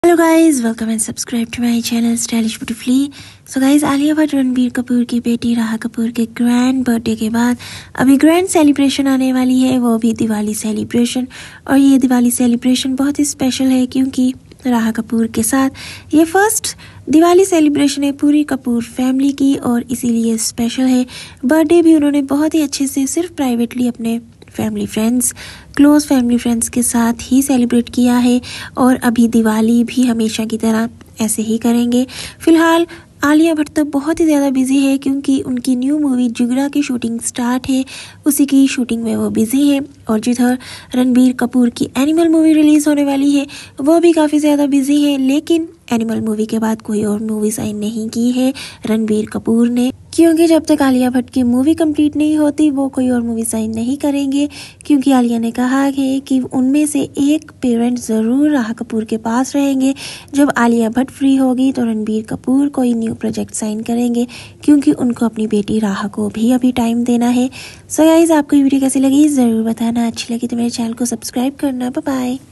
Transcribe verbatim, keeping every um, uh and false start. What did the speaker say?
Hello guys, welcome and subscribe to my channel stylish beautifully. So guys, Alia Bhatt Ranbir Kapoor की बेटी राहा कपूर के ग्रैंड बर्थडे के बाद अभी ग्रैंड सेलिब्रेशन आने वाली है, वो भी दिवाली सेलिब्रेशन। और ये दिवाली सेलिब्रेशन बहुत ही स्पेशल है क्योंकि राहा कपूर के साथ ये फर्स्ट दिवाली सेलिब्रेशन है पूरी कपूर फैमिली की, और इसीलिए स्पेशल है। बर्थडे भी उन्होंने बहुत ही अच्छे से सिर्फ प्राइवेटली अपने family friends close family friends के साथ ही सेलिब्रेट किया है, और अभी दिवाली भी हमेशा की तरह ऐसे ही करेंगे। फिलहाल आलिया भट्ट तो बहुत ही ज़्यादा बिजी है क्योंकि उनकी न्यू मूवी जिगरा की शूटिंग स्टार्ट है, उसी की शूटिंग में वो बिजी है। और जिधर रणबीर कपूर की एनिमल मूवी रिलीज़ होने वाली है वो भी काफ़ी ज़्यादा बिजी है, लेकिन एनिमल मूवी के बाद कोई और मूवी साइन नहीं की है रणबीर कपूर ने, क्योंकि जब तक आलिया भट्ट की मूवी कंप्लीट नहीं होती वो कोई और मूवी साइन नहीं करेंगे। क्योंकि आलिया ने कहा है कि उनमें से एक पेरेंट ज़रूर राहा कपूर के पास रहेंगे। जब आलिया भट्ट फ्री होगी तो रणबीर कपूर कोई न्यू प्रोजेक्ट साइन करेंगे, क्योंकि उनको अपनी बेटी राहा को भी अभी टाइम देना है। सो गाइस, आपको ये वीडियो कैसी लगी ज़रूर बताना। अच्छी लगी तो मेरे चैनल को सब्सक्राइब करना। Bye bye.